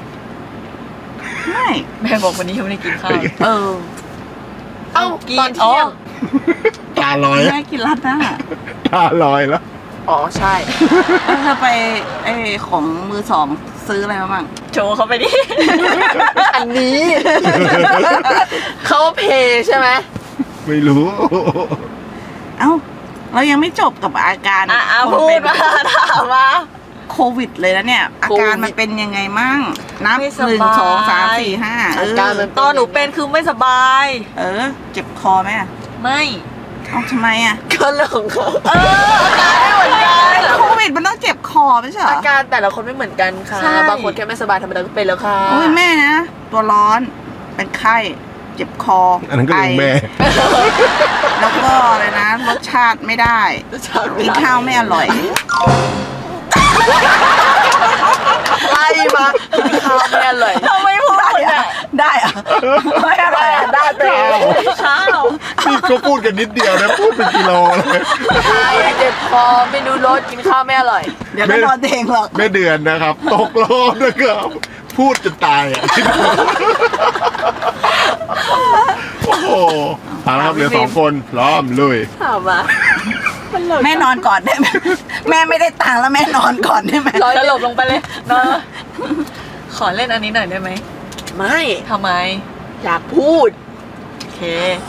ไม่แม่บอกวันนี้ยังไม่ได้กินข้าวเออเอ้ากินตอนเที่ยงตาลอยแม่กินรัดหน้าตาลอยแล้วอ๋อใช่แล้วเธอไปของมือสองซื้ออะไรมาบ้างโชว์เขาไปดิอันนี้ เขาเพย์ใช่ไหมไม่รู้เอ้าเรายังไม่จบกับอาการพูดมาถามมาโคควิดเลยนะเนี่ย อาการมันเป็นยังไงมั่งนับไม่ส 1 บาย 2 3 4 5 อาการมันตอนหนูเป็นคือไม่สบายเจ็บคอไหมอะไม่เอาทำไมอะก็เรื่องของเขาอาการไม่เหมือนกันโควิดมันต้องเจ็บคอไม่ใช่เหรอาอการแต่ละคนไม่เหมือนกันค่ะใช่บางคนแค่ไม่สบายธรรมดาก็เป็นแล้วค่ะโอ้ยแม่นะตัวร้อนเป็นไข้เจ็บคออัอันนั้นก็เรื่องแม่แล้วก็เลยนะรสชาติไม่ได้กินข้าวไม่อร่อยไล่มากินข้าวไม่อร่อยทำไมพูดอ่ะได้อะไม่อร่อยอะได้ไปแล้วข้าวนี่ก็พูดกันนิดเดียวนะพูดเป็นกิโลเลยไข้เจ็บคอไม่รู้รสกินข้าวไม่อร่อยเดี๋ยวก็นอนเองหรอกแม่เดือนนะครับ ตกรอบนะครับ พูดจนตายอ่ะโอ้โหเอาละครับเหลือ2 คนพร้อมลุยถามมาแม่นอนก่อนได้ไหมแม่ไม่ได้ตังค์แล้วแม่นอนก่อนได้ไหมสลบลงไปเลยเนาะขอเล่นอันนี้หน่อยได้ไหมไม่ทำไมอยากพูดโอเค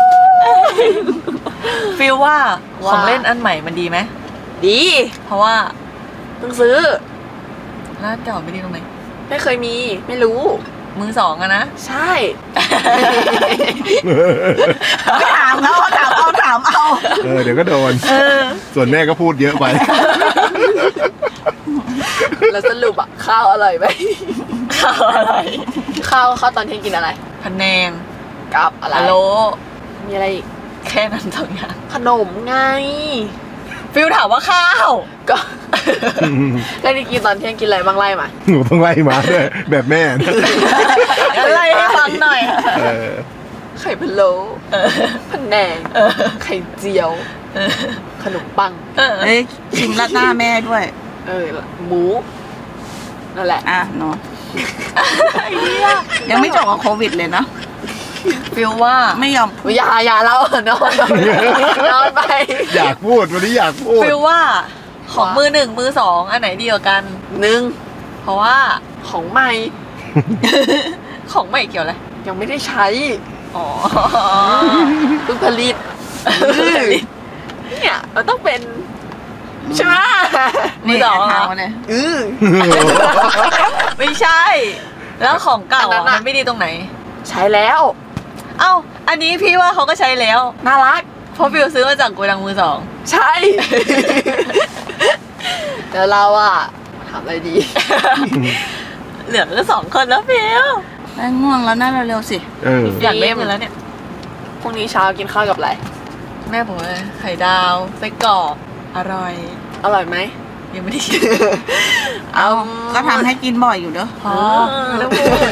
ฟีลว่าของเล่นอันใหม่มันดีไหมดีเพราะว่าต้องซื้อร้านเก่าไม่ดีตรงไหนไม่เคยมีไม่รู้มือสองอะนะใช่ไม่ถามเขาถามเอาเดี๋ยวก็โดน ส่วนแม่ก็พูดเยอะไปแล้วสรุปอะข้าวอร่อยไหมข้าวอะไรข้าวตอนเที่ยงกินอะไรพะแนงกับอะไรอะโลมีอะไรอีกแค่นั้นสองอย่างขนมไงฟิลถามว่าข้าวก็ แล้วนี่กินตอนเที่ยงกินอะไรบ้างไล่มาหนูต้องไล่มาด้วยแบบแม่นะอะไรให้ฟังหน่อยเออไข่พะโล้พะแนงไข่เจียว ขนมปังเอ้ยชิมราดหน้าแม่ด้วยหมูนั่นแหละอ่ะเนาะยังไม่จบกับโควิดเลยเนาะฟิลว่าไม่ยอมอย่าเล่านอนไปอยากพูดวันนี้อยากพูดฟิลว่าของมือหนึ่งมือสองอันไหนดีกว่ากัน เพราะว่าของใหม่ของใหม่เกี่ยวอะไรยังไม่ได้ใช้อ๋อเพิ่งผลิตเนี่ยมันต้องเป็นใช่ไหมมือสองเหรอเาเลยไม่ใช่ แล้วของเก่าอันนั้นอะอะมันไม่ดีตรงไหนใช้แล้วเอ้า อันนี้พี่ว่าเขาก็ใช้แล้วน่ารักเพราะฟิลซื้อมาจากโกดังมือสองใช่ แล้วเราอะถามอะไรดีเหลือแค่2 คนแล้วฟิลได้ง่วงแล้วน่าเร็วๆสิอยากเล่นกันแล้วเนี่ยพรุ่งนี้เช้ากินข้าวกับอะไรแม่ผมว่าไข่ดาวไส้กรอกอร่อยอร่อยไหมยังไม่ได้ชิมเอาก็ทำให้กินบ่อยอยู่เด้อพอแล้วพูด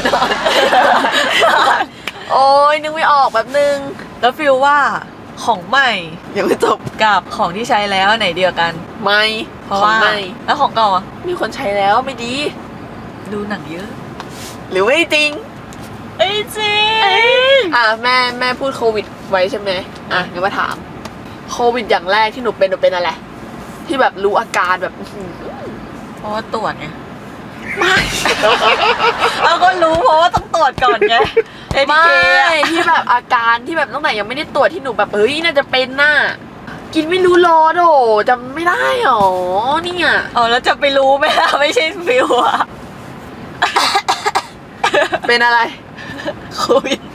โอ้ยนึกไม่ออกแบบนึงแล้วฟิลว่าของใหม่ยังไม่จบกับของที่ใช้แล้วไหนเดียวกันไม่เพราะของว่าไม่แล้วของเก่าอ่ะมีคนใช้แล้วไม่ดีดูหนังเยอะหรือไม่จริงเอ้ยจริงแม่พูดโควิดไว้ใช่ไหมงั้นมาถาม โควิดอย่างแรกที่หนูเป็นอะไร ที่แบบรู้อาการแบบอื้อหือเพราะว่าตรวจไงเราก็รู้เพราะว่าต้องตรวจก่อนไงเอทีไม่เคที่แบบอาการที่แบบตั้งแต่ยังไม่ได้ตรวจที่หนูแบบเฮ้ยน่าจะเป็นน่ะกินไม่รู้รอโดจำไม่ได้หรอเนี่ยอ๋อแล้วจะไปรู้ไหมล่ะไม่ใช่ฟิลอะเป็นอะไรโควิด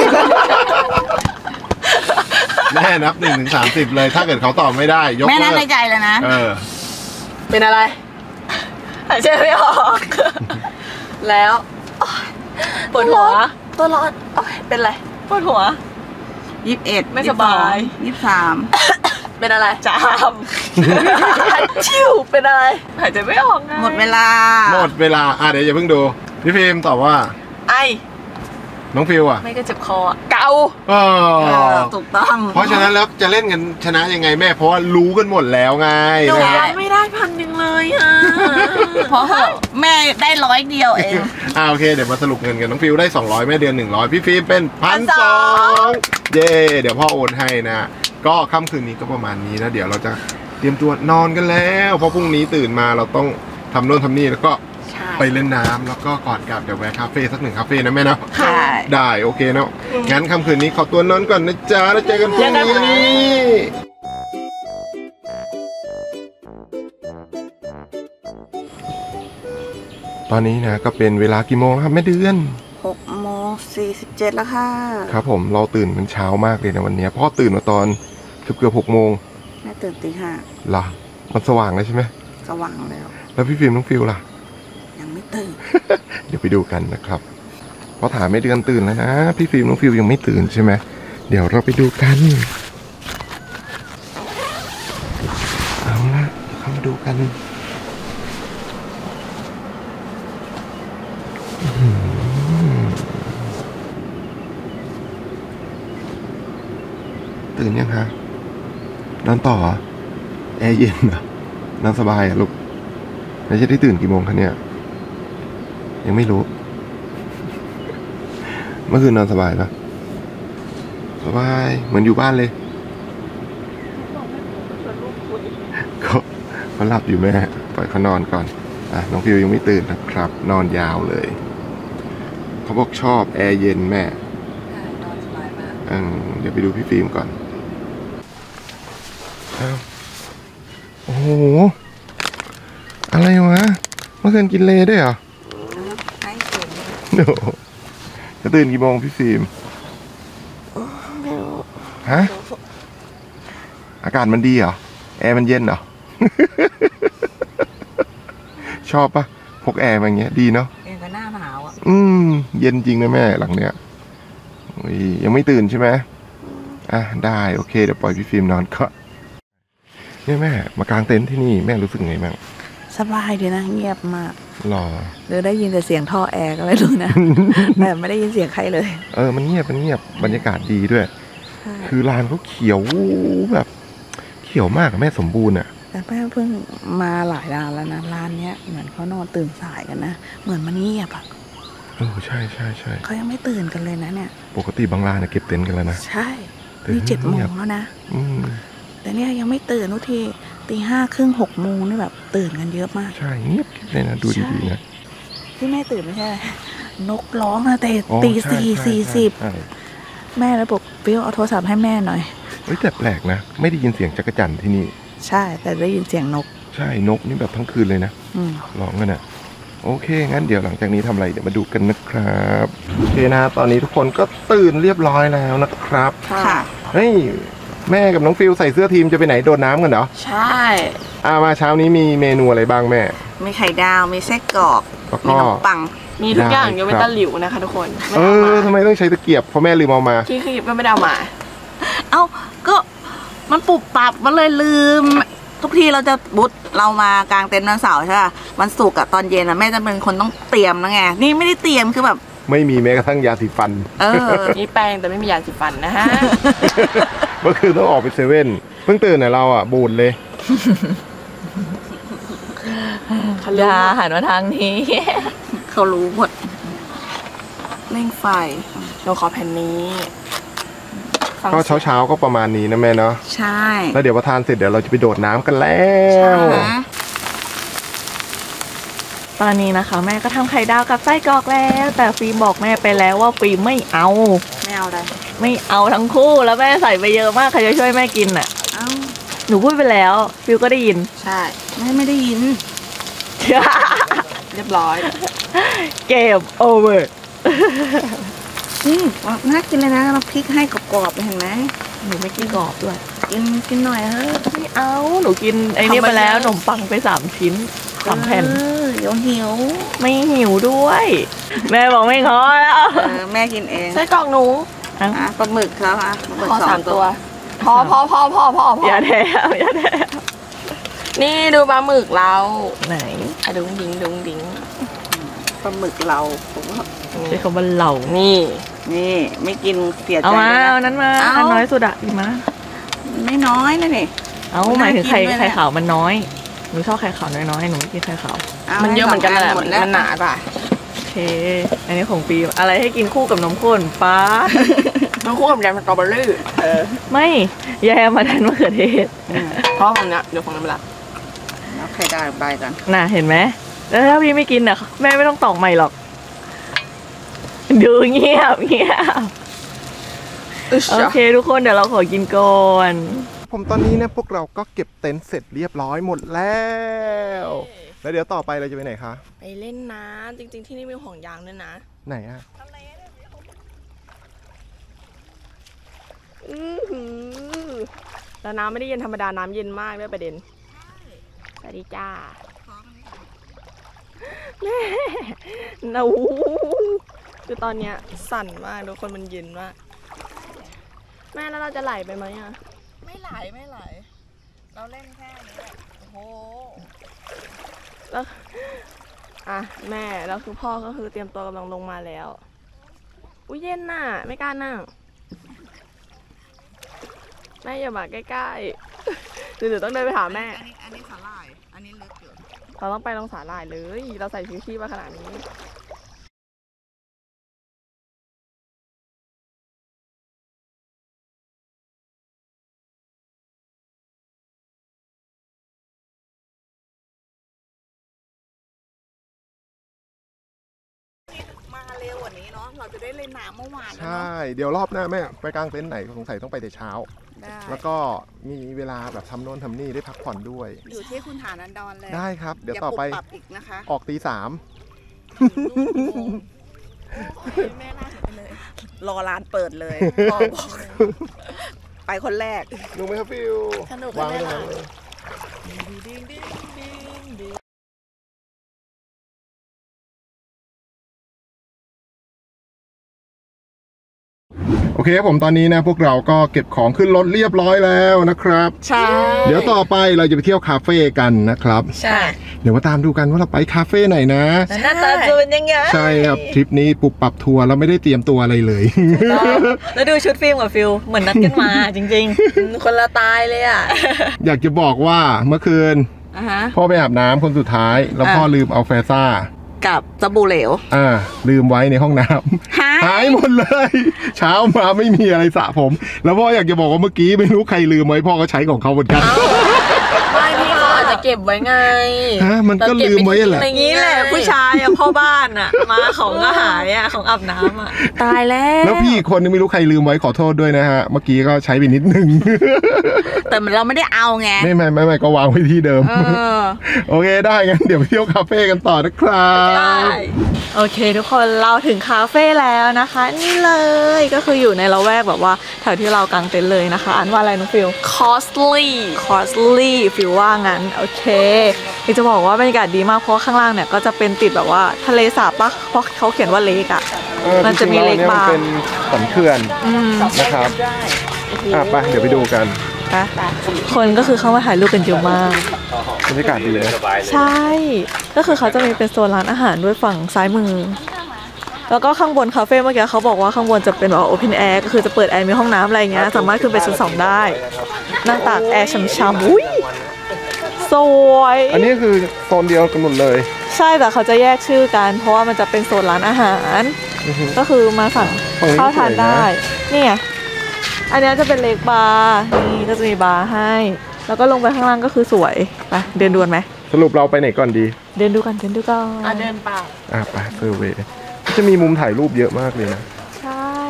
แม่นับ1 ถึง 30 เลย ถ้าเกิดเขาตอบไม่ได้ยกแม่นั่นเลิในกใจเลยนะเป็นอะไรหายใจไม่ออกแล้วปวดหัวตัวร้อนโอ๊ยเป็นอะไรปวดหัว 21 ไม่สบาย 23 เป็นอะไรจามชิวเป็นอะไรหายใจไม่ออกไงหมดเวลาหมดเวลาเดี๋ยวอย่าเพิ่งดูพี่ฟิล์มตอบว่าไอน้องฟิลอ่ะไม่ก็เจ็บคออะเกาถูกต้องเพราะฉะนั้นแล้วจะเล่นกันชนะยังไงแม่เพราะว่ารู้กันหมดแล้วไงหนูนะฮะไม่ได้1,000เลยอ่ะเพราะแม่ได้100 เดียวเองโอเคเดี๋ยวมาสรุปเงินกันน้องฟิลได้200แม่เดือน100พี่ฟิล์มเป็น1,200เย้เดี๋ยวพ่อโอนให้นะก็ค่ำคืนนี้ก็ประมาณนี้นะเดี๋ยวเราจะเตรียมตัวนอนกันแล้วเพราะพรุ่งนี้ตื่นมาเราต้องทำโน่นทำนี่แล้วก็ใช่ไปเล่นน้ำแล้วก็ก่อนกลับเดี๋ยวแวะคาเฟ่สัก1 คาเฟ่นะแม่นะค่ะได้โอเคเนาะงั้นค่ำคืนนี้ขอตัวนอนก่อนนะจ๊ะแล้วเจอกันพรุ่งนี้ตอนนี้นะก็เป็นเวลากี่โมงครับแม่เดือน 6:47แล้วค่ะครับผมเราตื่นกันเช้ามากเลยนะวันนี้พ่อตื่นมาตอนเกือบ6 โมงแม่ตื่นตี 5 ล่ะมันสว่างแล้วใช่ไหมสว่างแล้วพี่ฟิล์มน้องฟิลล่ะยังไม่ตื่นเดี๋ยวไปดูกันนะครับพอถามแม่เดือนตื่นแล้วนะพี่ฟิล์มน้องฟิลยังไม่ตื่นใช่ไหมเดี๋ยวเราไปดูกันเอาละเข้ามาดูกันตื่นยังคะนอนต่อแอร์เย็นเหรอนอนสบายอ่ะลูกแล้วจะได้ตื่นกี่โมงคะเนี่ยยังไม่รู้เมื่อคืนนอนสบายปะสบายเหมือนอยู่บ้านเลยเขาหลับอยู่แม่ปล่อยเขานอนก่อนน้องฟิวยังไม่ตื่นนะครับนอนยาวเลยเขาบอกชอบแอร์เย็นแม่นอนสบายมากเดี๋ยวไปดูพี่ฟิล์มก่อนโอ้โหอะไรวะเมื่อคืนกินเลด้วยเหรอให้ตื่นโอ้จะตื่นกี่โมงพี่ฟิล์มฮะอากาศมันดีเหรอแอร์มันเย็นเหรอ ชอบปะพกแอร์มาอย่างเงี้ยดีเนาะเองก็หน้าหนาวอ่ะเย็นจริงนะแม่หลังเนี้ยยังไม่ตื่นใช่ไหมได้โอเคเดี๋ยวปล่อยพี่ฟิล์มนอนก่อนเนี่ยแม่มากางเต็นท์ที่นี่แม่รู้สึกไงบ้างสบายดีนะเงียบมากหรอหรือได้ยินแต่เสียงท่อแอร์ก็ไม่รู้นะ แต่ไม่ได้ยินเสียงใครเลยมันเงียบบรรยากาศดีด้วยคือลานเขาเขียวแบบเขียวมากแม่สมบูรณ์อ่ะแต่แม่เพิ่งมาหลายร้านแล้วนะร้านเนี้ยเหมือนเขานอนตื่นสายกันนะเหมือนมันเงียบอ่ะใช่เขายังไม่ตื่นกันเลยนะเนี่ยปกติบางร้านเก็บเต็นท์กันแล้วนะใช่นี่7 โมงแล้วนะแต่เนี่ยยังไม่ตื่นทุกทีตี 5 ครึ่ง 6 โมงนี่แบบตื่นกันเยอะมากใช่เงียบเลยนะดูดีๆนะที่แม่ตื่นไม่ใช่นกร้องนะแต่ตี 4:40แม่เลยบอกฟิวเอาโทรศัพท์ให้แม่หน่อยแต่แปลกนะไม่ได้ยินเสียงจักรจั่นที่นี่ใช่แต่ได้ยินเสียงนกใช่นกนี่แบบทั้งคืนเลยนะร้องกันนะโอเคงั้นเดี๋ยวหลังจากนี้ทำอะไรเดี๋ยวมาดูกันนะครับโอเคนะตอนนี้ทุกคนก็ตื่นเรียบร้อยแล้วนะครับค่ะเฮ้ยแม่กับน้องฟิลใส่เสื้อทีมจะไปไหนโดดน้ำกันเหรอใช่มาเช้านี้มีเมนูอะไรบ้างแม่มีไข่ดาวมีไส้กรอกมีขนมปังมีทุกอย่างยกเว้นตะหลิวนะคะทุกคนทำไมต้องใช้ตะเกียบเพราะแม่ลืมเอามาที่ขีบก็ไม่ได้เอามาก็มันปุบปับมันเลยลืมทุกทีเราจะเรามากางเต็นท์วันเสาร์ใช่ป่ะวันศุกร์ตอนเย็นแม่จะเป็นคนต้องเตรียมนะไงนี่ไม่ได้เตรียมคือแบบไม่มีแม้กระทั่งยาสีฟันมีแป้งแต่ไม่มียาสีฟันนะฮะเมื่อคืนต้องออกไปเซเว่นเพิ่งตื่นเราบูดเลยยาหันมาทางนี้เขารู้หมดเร่งไฟเราขอแผ่นนี้ก็เช้าก็ประมาณนี้นะแม่เนาะใช่แล้วเดี๋ยวพอทานเสร็จเดี๋ยวเราจะไปโดดน้ำกันแล้วตอนนี้นะคะแม่ก็ทำไข่ดาวกับไส้กรอกแล้วแต่ฟิล์มบอกแม่ไปแล้วว่าฟิล์มไม่เอาอะไรไม่เอาทั้งคู่แล้วแม่ใส่ไปเยอะมากใครจะช่วยแม่กินอ่ะหนูพูดไปแล้วฟิล์มก็ได้ยินใช่แม่ไม่ได้ยินเรียบร้อยเกมโอเวอร์นี่น่ากินเลยนะเราพริกให้กรอบๆเห็นไหมหนูไม่กินกรอบด้วยกินหน่อยไม่เอาหนูกินไอ้นี่ไปแล้วขนมปังไป3 ชิ้น 3 แผ่นเดี๋ยวหิวไม่หิวด้วยแม่บอกไม่ขอแล้วแม่กินเองไส้กรอกหนูปลาหมึกครับขอ3 ตัวพออย่าแถมนี่ดูปลาหมึกเราไหนดุ้งดิ้งปลาหมึกเราใช้คำว่าเรานี่ไม่กินเสียใจเอานั้นมาอันน้อยสุดอะอีกมาไม่น้อยนะนี่หมายถึงไข่ขาวมันน้อยหนูชอบไข่ขาวน้อยๆหนูไม่กินไข่ขาวมันเยอะเหมือนกันแหละมันหนาป่ะโอเคอันนี้ของปีอะไรให้กินคู่กับนมข้นป้าน้ำคู่กับแยมสตรอเบอรี่ไม่แยมมาแทนมะเขือเทศเพราะของเนี้ยเดี๋ยวของน้ำละแล้วไข่ดาวใบกันน่ะเห็นไหมแล้วถ้าพี่ไม่กินอ่ะแม่ไม่ต้องตอกใหม่หรอกดูเงียบโอเคทุกคนเดี๋ยวเราขอกินก่อนผมตอนนี้เนี่ยพวกเราก็เก็บเต็นท์เสร็จเรียบร้อยหมดแล้วแล้วเดี๋ยวต่อไปเราจะไปไหนคะไปเล่นน้ำจริงๆที่นี่มีห่วงยางด้วยนะไหนอะแล้วน้ำไม่ได้เย็นธรรมดาน้ำเย็นมากด้วยประเด็นสวัสดีจ้าแม่นูคือตอนเนี้ยสั่นมากทุกคนมันเย็นมากแม่แล้วเราจะไหลไปไหมอ่ะไม่ไหลไม่ไหล เราเล่นแค่นี้แหละโอ้โหแล้วอ่ะแม่แล้วคือพ่อก็คือเตรียมตัวกำลังลงมาแล้วอุ้ยเย็นน่ะไม่กล้านั่งแม่อย่ามาใกล้ๆหรือต้องเดินไปหาแม่อันนี้สาหร่าย อันนี้ลึกอยู่เราต้องไปลงสาหร่ายเลย เราใส่ชูชีพมาขนาดนี้มาเร็วกว่านี้เนาะ เราจะได้เล่นน้ำเมื่อวานนะใช่เนาะเดี๋ยวรอบหน้าแม่ไปกางเต็นท์ไหนสงสัยต้องไปแต่เช้าได้แล้วก็มีเวลาแบบทำโน่นทำนี่ได้พักผ่อนด้วยอยู่ที่คุณฐานันดรเลยได้ครับ เดี๋ยวอย่าต่อไปปรับอีกนะคะออกตี 3 แม่น่าเห็นไปเลย รอร้านเปิดเลยพ่อบอกไปคนแรกดูไหมครับฟิวสนุกวางไหมตรงล่ะนั้นเลยโอเคครับผมตอนนี้นะพวกเราก็เก็บของขึ้นรถเรียบร้อยแล้วนะครับใช่เดี๋ยวต่อไปเราจะไปเที่ยวคาเฟ่กันนะครับใช่เดี๋ยวมาตามดูกันว่าเราไปคาเฟ่ไหนนะแล้วหน้าตาจะเป็นยังไงใช่ครับทริปนี้ปุบปรับทัวร์เราไม่ได้เตรียมตัวอะไรเลยแล้วดูชุดฟิล์มกับฟิลเหมือนนัดกันมา จริงๆ คนละตายเลยอ่ะอยากจะบอกว่าเมื่อคืน พ่อไปอาบน้ำคนสุดท้าย แล้วพ่อลืมเอาแฟซ่ากับสบู่เหลวลืมไว้ในห้องน้ำหายหมดเลย เช้ามาไม่มีอะไรสระผม แล้วพ่ออยากจะบอกว่าเมื่อกี้ไม่รู้ใครลืมไว้พ่อก็ใช้ของเขาเหมือนกันไม่พี่เขาอาจจะเก็บไว้ไงฮะมันก็ลืมไว้แหละอย่างนี้แหละผู้ชายอ่ะพ่อบ้านอ่ะ มาของก็หายอ่ะของอาบน้ำอ่ะตายแล้วแล้วพี่อีกคนนึงไม่รู้ใครลืมไว้ขอโทษด้วยนะฮะ เมื่อกี้ก็ใช้ไปนิดนึงแต่เราไม่ได้เอาไงไม่ก็วางไว้ที่เดิม โอเคได้งั้นเดี๋ยวไปเที่ยวคาเฟ่กันต่อนะครับโอเคทุกคนเราถึงคาเฟ่แล้วนะคะ นี่เลยก็คืออยู่ในละแวกแบบว่าแถวที่เรากางเต็นท์เลยนะคะอ่านว่าอะไรน้องฟิล costly ฟิลว่างั้นโอเคคือจะบอกว่าบรรยากาศดีมากเพราะข้างล่างเนี่ยก็จะเป็นติดแบบว่าทะเลสาบปะเพราะเขาเขียนว่าเลกอะมันจะมีเลกบาร์เป็นสันเขื่อนนะครับไปเดี๋ยวไปดูกันคนก็คือเข้ามาถ่ายรูปกันเยอะมากบรรยากาศดีเลยใช่ ก็คือเขาจะมีเป็นโซนร้านอาหารด้วยฝั่งซ้ายมือ แล้วก็ข้างบนคาเฟ่เมื่อกี้เขาบอกว่าข้างบนจะเป็นแบบโอเพนแอร์ก็คือจะเปิดแอร์มีห้องน้ำอะไรเงี้ยสามารถขึ้นไปชั้น 2ได้นั่งตากแอร์ช่ำๆอุ้ยสวยอันนี้คือโซนเดียวกันหมดเลยใช่แต่เขาจะแยกชื่อกัน เพราะว่ามันจะเป็นโซนร้านอาหาร ก็คือมาสั่งข้าวทานได้นี่ไงอันนี้จะเป็นเล็กบาร์นี่ก็จะมีบาร์ให้ แล้วก็ลงไปข้างล่างก็คือสวยไปเดินดูกันไหมสรุปเราไปไหนก่อนดีเดินดูกันเดินเปล่าไปเซอร์เวย์จะมีมุมถ่ายรูปเยอะมากเลยนะใช่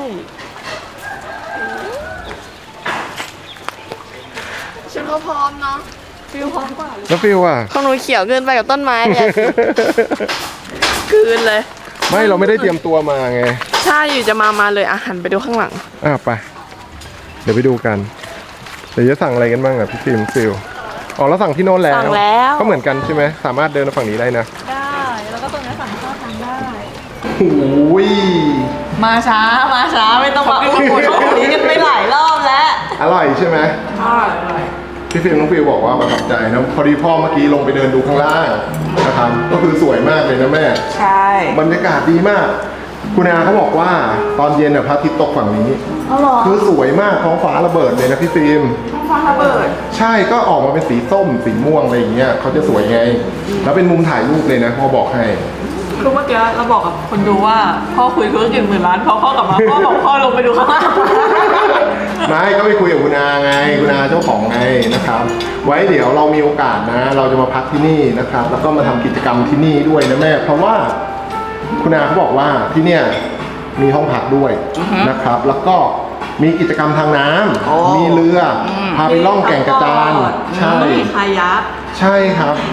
ฉันก็พร้อมเนาะฟิลพร้อมกว่าแล้วฟิลอ่ะของหนูเขียวเกินไปกับต้นไม้เนี่ยคืนเลยไม่เราไม่ได้เตรียมตัวมาไงใช่อยู่จะมาเลยอาหารไปดูข้างหลังไปเดี๋ยวไปดูกันเดี๋ยวจะสั่งอะไรกันบ้างพี่ฟิลเราสั่งที่โน้นแล้วสั่งแล้วก็เหมือนกันใช่ไหมสามารถเดินมาฝั่งนี้ได้นะได้แล้วก็ตรงนี้สั่งข้าวทานได้โอ้ยมาช้าไม่ต้องมาโอ้โหเขาหนีกันไปหลายรอบแล้วอร่อยใช่ไหมพี่ฟิลน้องฟิลบอกว่าประทับใจนะพอดีพ่อเมื่อกี้ลงไปเดินดูข้างล่างนะครับก็คือสวยมากเลยนะแม่ใช่บรรยากาศดีมาก คุณอาเขาบอกว่าตอนเย็นพระอาทิตย์ตกฝั่งนี้คือสวยมากท้องฟ้าระเบิดเลยนะพี่ฟิล์มท้องฟ้าระเบิดใช่ก็ออกมาเป็นสีส้มสีม่วงอะไรอย่างเงี้ยเขาจะสวยไงแล้วเป็นมุมถ่ายรูปเลยนะพ่อบอกให้คือเมื่อกี้เราบอกกับคนดูว่าพ่อคุยธุรกิจหมื่นล้านพอพ่อกลับมาพ่อบอกพ่อลงไปดูข้างล่างไม่ก็ไปคุยกับคุณอาไงคุณอาเจ้าของไงนะครับ ไว้เดี๋ยวเรามีโอกาสนะ เราจะมาพักที่นี่นะครับ แล้วก็มาทำกิจกรรมที่นี่ด้วยนะแม่เพราะว่าคุณอาเขาบอกว่าที่เนี่ยมีห้องพักด้วยนะครับ แล้วก็มีกิจกรรมทางน้ำมีเรือพาไปล่องแก่งกระจานใช่คายักใช่ครับ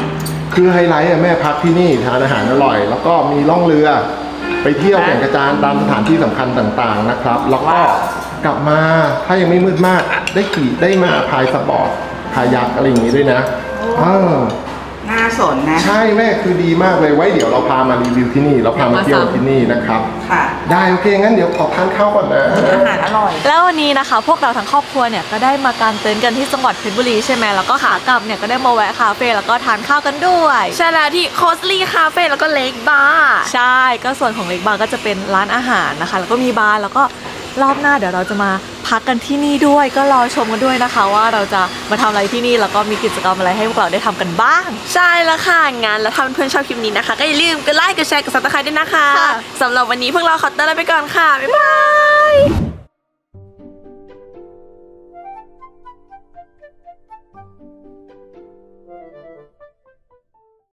คือไฮไลท์อะแม่พักที่นี่ทานอาหารอร่อย แล้วก็มีล่องเรือไปเที่ยวแก่งกระจานตามสถานที่สำคัญต่างๆนะครับ แล้วก็กลับมาถ้ายังไม่มืดมากได้มาพายสปอร์ตพายักอะไรอย่างงี้ด้วยนะน่าสนนะใช่แม่คือดีมากเลยไว้เดี๋ยวเราพามารีวิวที่นี่เราพามาเที่ยวที่นี่นะครับค่ะได้โอเคงั้นเดี๋ยวขอทานข้าวก่อนนะอาหารอร่อยแล้ววันนี้นะคะพวกเราทั้งครอบครัวเนี่ยก็ได้มากางเต็นท์กันที่จังหวัดเพชรบุรีใช่ไหมแล้วก็ขากลับเนี่ยก็ได้มาแวะคาเฟ่แล้วก็ทานข้าวกันด้วยใช่แล้วที่โคสลี่คาเฟ่แล้วก็เลกบาร์ใช่ก็ส่วนของเลกบาร์ก็จะเป็นร้านอาหารนะคะแล้วก็มีบาร์แล้วก็รอบหน้าเดี๋ยวเราจะมาพักกันที่นี่ด้วยก็รอชมกันด้วยนะคะว่าเราจะมาทำอะไรที่นี่แล้วก็มีกิจกรรมอะไรให้พวกเราได้ทำกันบ้างใช่แล้วค่ะงั้นแล้วถ้าเพื่อนๆชอบคลิปนี้นะคะก็อย่าลืมกดไลค์กดแชร์กดซับสไครต์ด้วยนะคะสำหรับวันนี้พวกเราขอตัวลาไปก่อนค่ะบ๊ายบาย